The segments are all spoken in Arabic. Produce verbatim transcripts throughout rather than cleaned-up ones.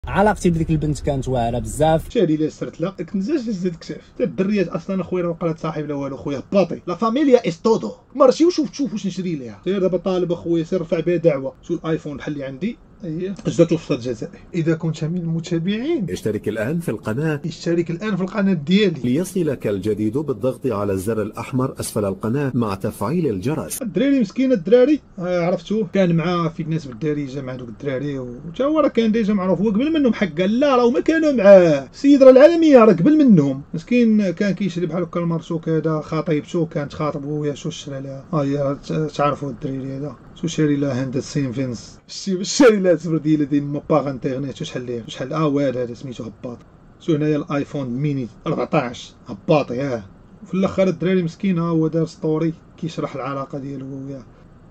علاقتي بديك البنت كانت واعره بزاف. شادي لا سرت لا كنزاش زاد كشاف حتى الدريات اصلا اخويا راه بقات صاحب لا والو خويا باطي لا فاميليا استودو مرشي وشوف تشوف واش نشري ليها. سير دابا طالب اخويا سير رفع بها دعوه شو الايفون بحال اللي عندي اييه جدته في الجزائر. اذا كنت من المتابعين اشترك الآن في القناة اشترك الان في القناه ديالي ليصلك الجديد بالضغط على الزر الأحمر أسفل القناة مع تفعيل الجرس. الدراري مسكين الدراري آه عرفتوه كان معاه في الناس بالدارجه مع دوك الدراري وتا هو راه كان ديجا معروف هو قبل منهم حق لا راهو ما كانوا معاه السيد راه العالميه راه قبل منهم مسكين كان كيشري بحال هكا المرسو كذا خطيبته كانت خاطبو يا شو شرى لها ها هي تعرفوا الدراري هذا شو شاري لها هند سينفينس شي شاري لها الزبرديله ديال مو باغ انترنيت شحال ليه شحال اه واد هذا سميتو هباط شو هنايا الايفون ميني أربعطاش هباطي اه وفي الاخر الدراري مسكين ها هو دار ستوري كيشرح العلاقه ديالو وياه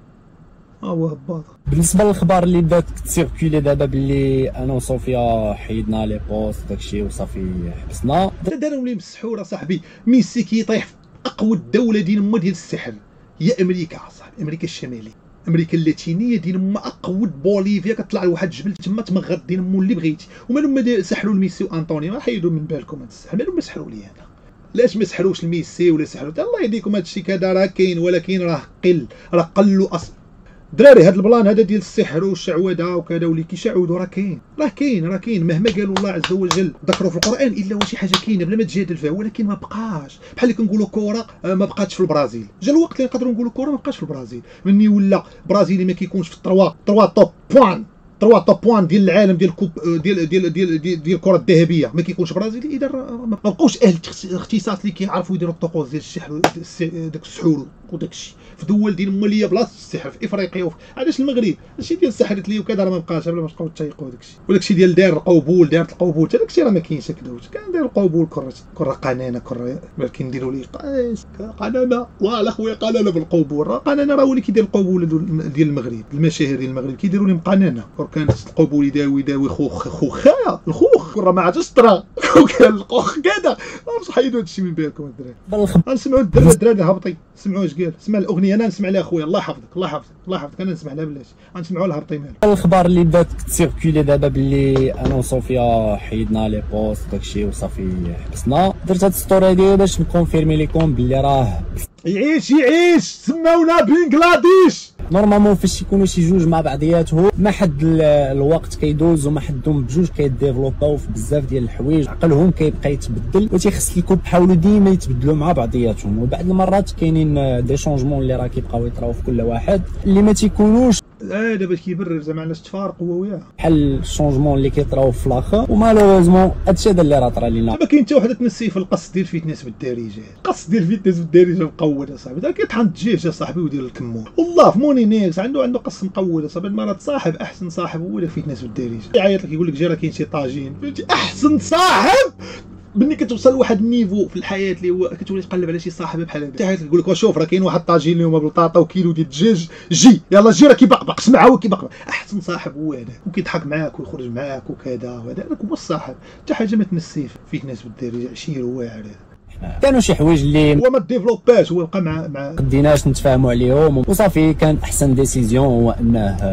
ها هو هباط. بالنسبه للاخبار اللي بدات كتسيركولي دابا باللي انا وصوفيا حيدنا لي بوست داكشي وصافي حبسنا داروا لي مسحور صاحبي. ميسي كيطيح في اقوى الدوله ديال ما ديال السحر هي امريكا صاحبي امريكا الشماليه امريكا اللاتينيه ديال ما اقود بوليفيا كطلع لواحد الجبل تما تمغط دين مو اللي بغيتي ومالهم سحروا لميسي وانطوني ما حيدوا من بالكم هذا السحر مالهم ما سحروا لي انا لاش ما سحروش لميسي ولا سحروا الله يهديكم هذا الشيء كذا راه كاين ولكن راه قل راه قلوا اصلا دراري هذا البلان هذا ديال السحر والشعوذه وكذا واللي كيشعوذوا راه كاين راه كاين راه كاين مهما قالوا الله عز وجل ذكروا في القران الا هو شي حاجه كاينه بلا ما تجادل فيها ولكن ما بقاش بحال اللي كنقولوا كره ما بقاتش في البرازيل جا الوقت اللي نقدروا نقولوا كره ما بقاش في البرازيل مني ولا برازيلي ما كيكونش في التروا تروا توب بوان تروا توب بوان ديال العالم ديال الكوب ديال ديال ديال ديال, ديال الكره الذهبيه ما كيكونش برازيلي اذا ما بقاوش اهل الاختصاص اللي كيعرفوا يديروا الطقوس ديال السحر داك السحور وداك الشيء في دول ديال ماليه بلاصه السحر في افريقيا علاش المغرب هادشي ديال السحرت لي وكذا راه ما بقاش بلا ما تبقاو تيقوا داك الشيء وداك الشيء ديال داير القبول دارت القبول حتى داك الشيء راه ما كاينش هكذا كان داير القبول كره كره قنانه كره ولكن نديروا ليه قاس قنانه والله خويا قنانه بالقبول راه قنانه راه هو اللي كيدير القبول ديال المغرب المشاهير ديال المغرب كيديروا لهم قنانه كانت القبول يداوي يداوي خوخ خوخا الخوخ راه ما عادش طرا وكان الخوخ كذا باش حيدوا هادشي من بالكم الدراري غنسمعوا الدراري الدراري هابطين سمعوا اش قال سمع الاغنيه انا نسمع لها خويا الله يحفظك الله يحفظك الله يحفظك انا نسمع لها بلاش غنسمعوا لها هابطين مالو. الاخبار اللي بدات كتسيركولي دابا باللي انا وصوفيا حيدنا لي بوست داكشي وصافي حبسنا درت هاد السطوري هادي باش نكونفيرمي لكم باللي راه يعيش يعيش سماونا بنغلاديش نورمالمون فاش يكونوا شي جوج مع بعضياتهم ما حد الوقت كيدوز وما حدهم بجوج كيديفلوباو في بزاف ديال الحوايج عقلهم كيبقى يتبدل وتيخص لكم تحاولوا ديما يتبدلوا مع بعضياتهم وبعض المرات كاينين دي شونجمون اللي راه كيبقاو يطراو في كل واحد اللي ما تيكونوش اه دابا كيبرر زعما علاش تفارقوا هو وياه بحال الشونجمون اللي كيطراو في الاخر ومالوغوزمون هادشي هذا اللي راه طرا لينا. ما كاين حتى وحده تنسي في القص ديال الفيتنس بالدارجه القص ديال الفيتنس بالدارجه مقود اصاحبي داك كيطحن الدجاج اصاحبي ودير الكمون والله في موني نيكس عنده عنده قص مقود اصاحبي المرات صاحب احسن صاحب هو اللي الفيتنس بالدارجه يعيط لك يقول لك جا راه كاين شي طاجين فهمتي احسن صاحب مني كتوصل لواحد النيفو في الحياه اللي هو كتولي تقلب على شي صاحب بحال هكا حتى تقول لك شوف راه كاين واحد طاجين اليوم بالبطاطا وكيلو ديال الدجاج جي يلا جي راه كيبقبق سمع هو كيبقبق احسن صاحب هو هذا وكيضحك معاك ويخرج معاك وكذا وهذا هو الصاحب حتى حاجه ما تنسيه فيك ناس بالدارجه عشير واعر كانوا شي حوايج اللي هو ما ديفلوباش هو بقى مع مع قديناش نتفاهموا عليهم وصافي كان احسن ديسيزيون هو انه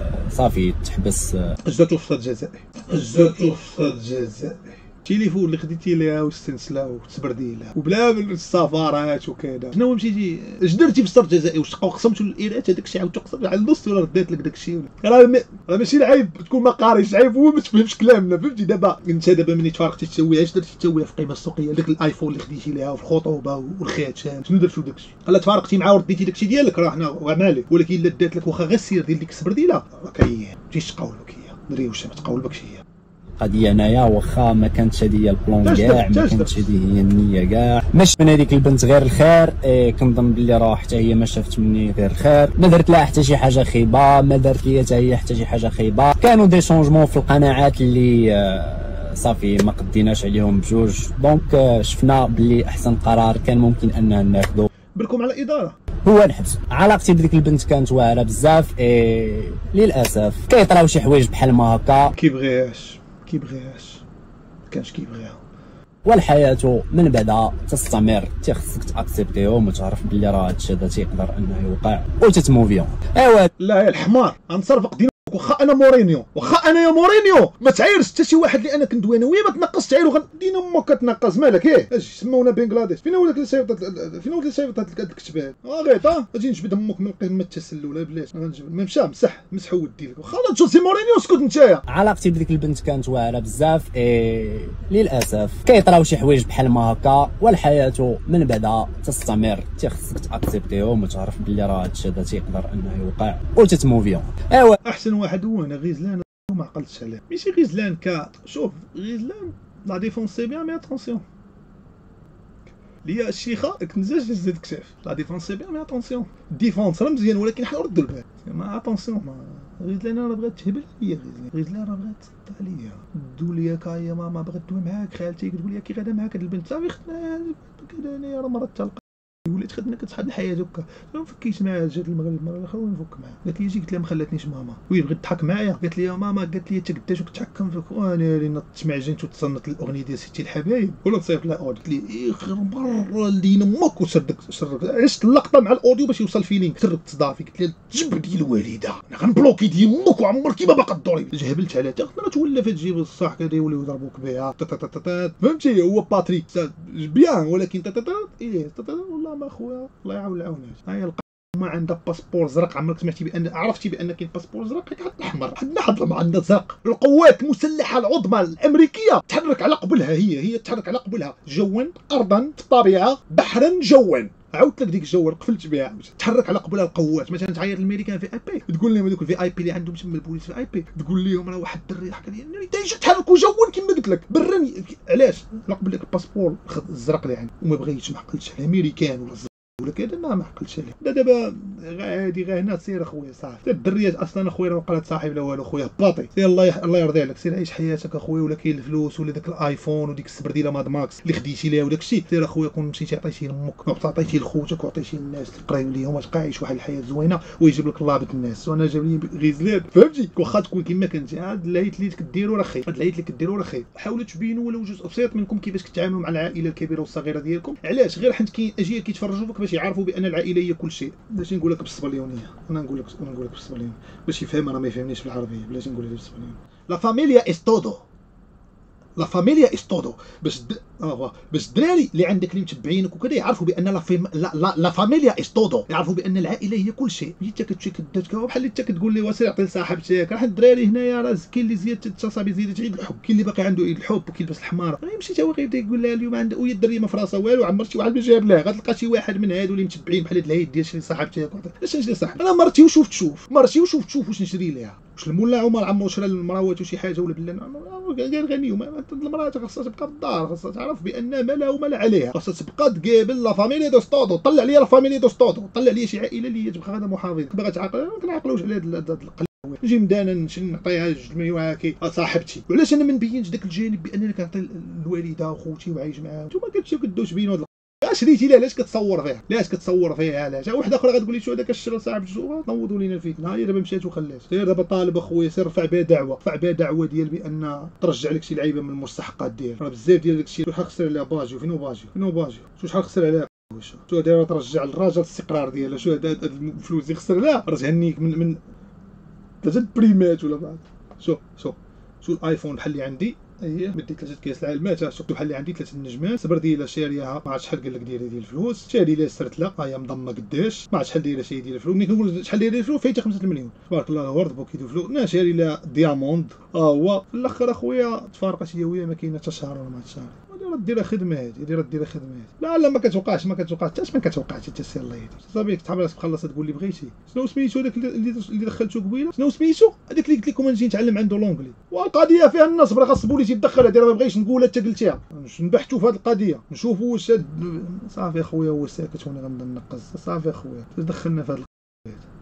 صافي تحبس جدته في الجزائر جدته في الجزائر التليفون اللي خديتي ليها والسلسله وتبردي لها وبلا من السفارات وكذا شنو مشيتي اش درتي في السر الجزائري واش قسمتوا الايرات هذاك الشيء عاود تقسم على النص ولا رديت لك داك الشيء راه ماشي العيب تكون ما قاريش عيب هو ما تفهمش كلامنا فهمتي دابا انت دابا ملي تفارقتي تسويها اش درتي تسويها في القيمه السوقيه داك الايفون اللي خديتي ليها في الخطوبه والخاتم شنو درتو داك الشيء الا تفارقتي معاه ورديتي داك الشيء ديالك راه حنا مالك ولكن الا دات لك واخا غير السير ديال ديك السبرديله راه كاين تجيش تقولك هي دري واش ما تقولبكش هي القضيه انايا واخا ما كانتش هذه هي البلون كاع ما كانتش هذه هي النيه كاع ماشي من هذيك البنت غير الخير إيه كنظن بلي راه حتى هي ما شافت مني غير الخير ما درت لها حتى شي حاجه خيبه ما درت ليا حتى هي حتى شي حاجه خيبه كانوا دي شونجمون في القناعات اللي آه صافي ما قديناش عليهم بجوج دونك آه شفنا بلي احسن قرار كان ممكن اننا ناخذه بالكم على الاداره هو نحبسو. علاقتي بديك البنت كانت واعره بزاف إيه للاسف كيطراو شي حوايج بحال ما هكا كيبغيهاش كيبغيهاش كانش كيبغيها والحياه من بعدها تستمر تيخصك تاكسبتيهم وتعرف بلي راه هادشي هذا تيقدر انه يوقع وتتموفيهم ايوا لا يا الحمار غنصرفق دينك واخا انا مورينيو واخا انا يا مورينيو ما تعايرش حتى شي واحد اللي انا كندوي انا ويا ما تنقص تعايرو غندين امك كتنقص مالك ايه اش سمونا بنغلاديش فين هو داك اللي صيفط فين هو اللي صيفط هاد الكتبان اه غيطا اجي نجبد امك من قمه التسلل بلاش غنجبد ما مشى مسح مسحوا ودي لك واخا جوزي مورينيو اسكت نتايا. علاقتي بديك البنت كانت واعره بزاف إيه للاسف كيطراو شي حوايج بحال ما هكا والحياه من بعدها تستمر تيخصك تاكسبتيهم وتعرف بلي راه هادشي هذا تيقدر انه يوقع وتتموفيهم. ايوا احسن واحد هو انا غيزلان وما عقلتش عليه ماشي غيزلان ك شوف غيزلان لا ديفونس سي بيان مي اتونسيون ليا الشيخه كنزاج زاد كشاف لا ديفونس سي بيان مي اتونسيون ديفونس راه مزيان ولكن حنا ردوا البال ما اتونسيون ما غيزلان راه بغات تهبل عليا غيزلان غيزلان راه بغات تصد عليا دوليا كايا ماما بغات دوي معاك خالتي كتقول لي كي غادا معاك هاد البنت صافي خدنا كذا انا راه مرات تلقى وليت خدنا كتحد الحياه هكا ما فكيت معاها جات المغرب المره الاخرى ونفك معاها قالت لي جي قلت لها ما خلاتنيش ماما وي بغيت تضحك معايا قالت لي يا ماما قالت لي انت قداش كتحكم فيك وانا اللي نطت معجنت وتصنت الاغنيه ديال ستي الحبايب ولا تصيفط لها اوديو قلت لي اخر مره لين امك وسردك سرك عشت اللقطه مع الاوديو باش يوصل فيلينغ سرك تصدافي قلت لها جبدي الوالده انا غنبلوكي ديال امك وعمرك ما باقا تدوري جهبلت عليها حتى راه تولى فتجيب الصح كذا يوليو يضربوك بها فهمتي هو باتريك بيان ولكن ايه والله ما خويا الله يعاون العونات هاي ما عندها باسبور زرق عمرك سمعتي بان عرفتي بان كاين باسبور زرق كاين الاحمر حنا حضر عندنا زرق القوات المسلحه العظمى الامريكيه تحرك على قبلها هي هي تحرك على قبلها جوا ارضا في الطبيعه بحرا جوا عاودت لك ديك الجو قفلت بها تحرك على قبلها القوات مثلا تعاير الميريكان في اي بي تقول لهم هذوك الفي اي بي اللي عندهم تما البوليس في اي بي تقول لهم راه واحد الدري حكى لي انني تيجي تحركوا جوا كما قلت لك برا علاش على قبل لك الباسبور الزرق اللي عندي وما بغيتش ما عقلتش على امريكان ولا ولا كذا ما ما عقلتش عليه دابا هادي غير هنا سير اخويا صافي الدريات اصلا اخويا راه بقى صاحب لا والو خويا باطي سير الله يح... الله يرضي عليك سير عيش حياتك اخويا ولا كاين الفلوس ولا داك الايفون وديك السبرديله ماد ماكس اللي خديتي ليها وداك الشيء سير اخويا كون مشيتي عطيتي لامك وعطيتي لخوتك وعطيتي للناس تقرايو ليهم وتبقى عايش واحد الحياه زوينه ويجيب لك الله بنت الناس وانا جاب لي غيزلان فهمتي واخا تكون كما كنتي هاد العيت اللي كديروا راه خير هاد العيت اللي كديروا راه خير حاولوا تبينوا ولو جزء بسيط منكم كيفاش كتعاملوا مع العائله الكبيره والصغيره ديالكم علاش غير حيت كاين اجيال كيتفرجوا فيك باش يعرفوا بان العائله هي كل شيء بلاش نقول لك بالصبليونيه انا نقول لك انا نقول لك بالصبليونيه باش يفهم انا ما يفهمنيش في العربيه بلاش نقول لك بالصبليونيه لا فاميليا اس تودو لا فاميليا اس تودو باش د... اه باش الدراري اللي عندك اللي متبعينك وكذا يعرفوا بان لا فيم... لا لا, لا فاميليا اس تودو يعرفوا بان العائله هي كل شيء انت كتمشي كداتك بحال انت كتقول لي واسير عطي لصاحبتك راه الدراري هنايا راه كاين اللي زياده التصابي زياده عيد الحب كاين اللي باقي عنده عيد الحب وكيلبس الحمار غيمشي تا هو غيبدا يقول لها اليوم عندها وهي الدريه ما في راسها والو عمر شي واحد ما جاب لها غتلقى شي واحد من هادو اللي متبعين بحال هاد العيد ديال شري صاحبتك اش نشري صاحبتي انا مرتي وشوف تشوف مرتي وشوف تشوف واش نشري ليها واش المولى عمر عمو شرا للمراوات وشي حاجه ولا بلا غير غني المراه خاصها تبقى في الدار خاصها تعرف بان ما لها وما لا عليها خاصها تبقى تقابل لا فاميليا دو ستودو طلع لي لا فاميليا دو ستودو طلع لي شي عائله اللي تبقى غادا محافظين باغا تعاقل ما كنعقلوش على هاد القلب نجي مدانا نعطيها جوج ميواكي صاحبتي وعلاش انا ما نبينش داك الجانب بانني كنعطي الوالده وخوتي وعايش معاهم نتوما كتمشيو كدوش بينو هاد شريتي ليه علاش كتصور فيها علاش كتصور فيها علاش واحد اخر غتقول لي شو هذاك الشرا صاحب الجوه نوضوا لينا الفتنه هي دابا مشات وخلات سير دابا طالب اخويا سير رفع بها دعوه رفع بها دعوه ديال بان ترجع لك شي لعيبه من المستحقات ديالك راه بزاف ديال داك الشيء شحال خسر عليها باجيو فينو باجيو فينو باجيو شو شحال خسر عليها شو دايره ترجع للراجل الاستقرار ديالها شو هاد الفلوس اللي خسر لها راه تهنيك من من ثلاثه بريمات ولا بعد شوف شوف شو الايفون بحال اللي عندي هي بديت ثلاثه كاس العلمات شفتو بحال اللي عندي ثلاثه النجمات سبرديله شاريها ما عرفتش شحال قال لك دايره ديال الفلوس شاري لها سرت لها ها هي مضمه قداش ما عرفتش شحال دايره شي ديال الفلوس ملي كنقول شحال دايره الفلوس فايته خمسة المليون تبارك الله ورد بوكي دو فلوس انا شاري لها دياموند ها هو في الاخر اخويا تفارقت هي وياه ما كاينه حتى شهر ولا ما شهر راه ديرها خدمه هادي ديرها ديرها خدمه هادي لا لا ما كتوقعش ما كتوقعش حتى ما كتوقعش حتى سير الله يهديك صافي تحب راسك تخلص تقول لي بغيتي شنو سميتو داك اللي اللي دخلتو قبيله شنو سميتو هذاك اللي قلت لكم نجي نتعلم عنده لونجلي والقضيه فيها النصب راه خاص البوليس يتدخل هذه راه ما بغيتش نقولها حتى قلتيها نبحثوا في هذه القضيه نشوفوا واش صافي اخويا هو ساكت وانا غنبدا ننقص صافي اخويا دخلنا في هذه